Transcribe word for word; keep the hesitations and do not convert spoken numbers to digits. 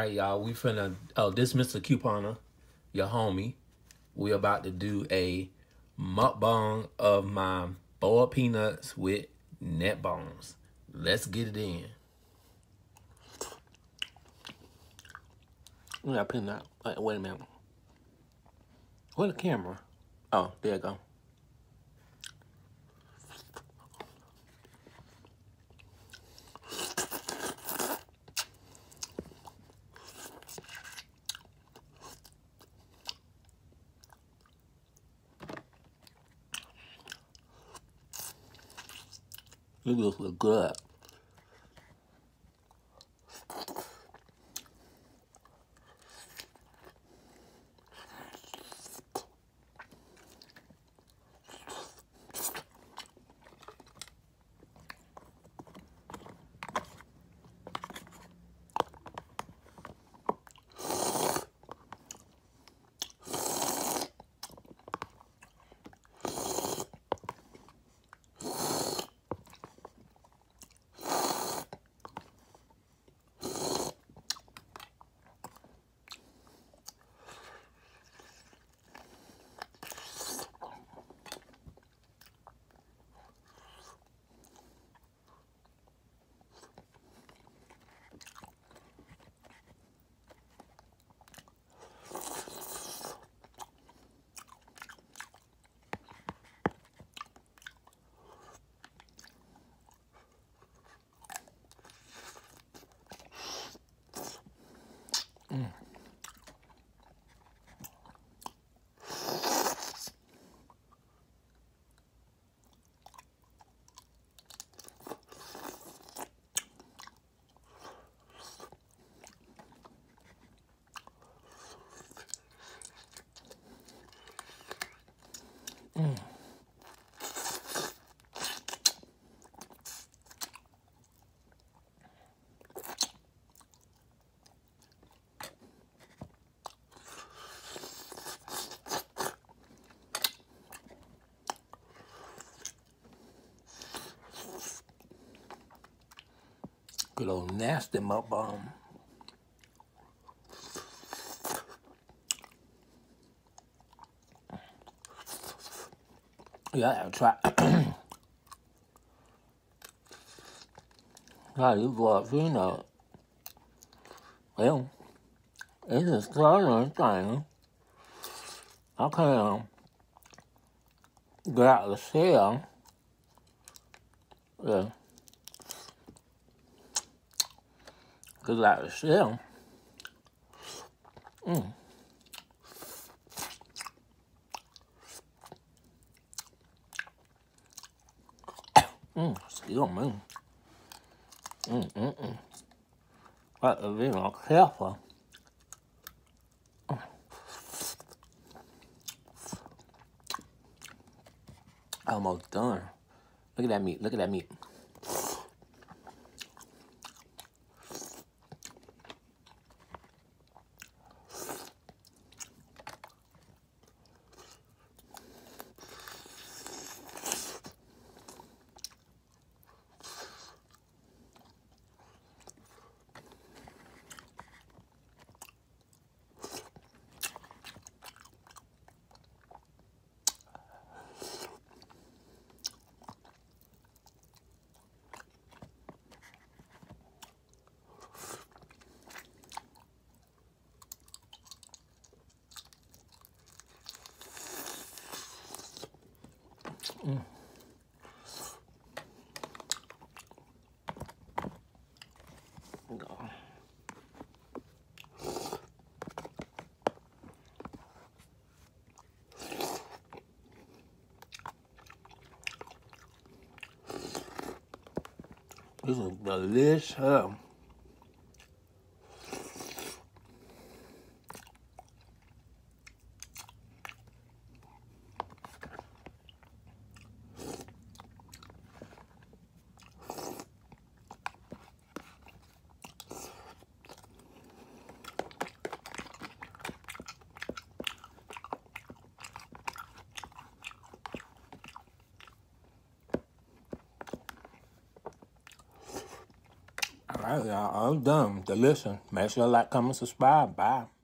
right, y'all. We finna. Oh, this Mister Couponer, your homie. We about to do a mukbang of my boiled peanuts with net bones. Let's get it in. We got peanut. Wait, wait a minute. Where's the camera? Oh, there you go. It just look good. Mm. Mm. Good old nasty mukbang. Yeah, I gotta try. Try these boiled peanut. Well, it's a southern thing. I can't get out of the shell. Yeah. Get out of the shell. Mm. Mm. Excuse me. Mm, mm, mm. Got to be more careful. Almost done. Look at that meat. Look at that meat. Mm. This is delicious. All right, y'all. I'm done. To listen. Make sure to like, comment, subscribe. Bye.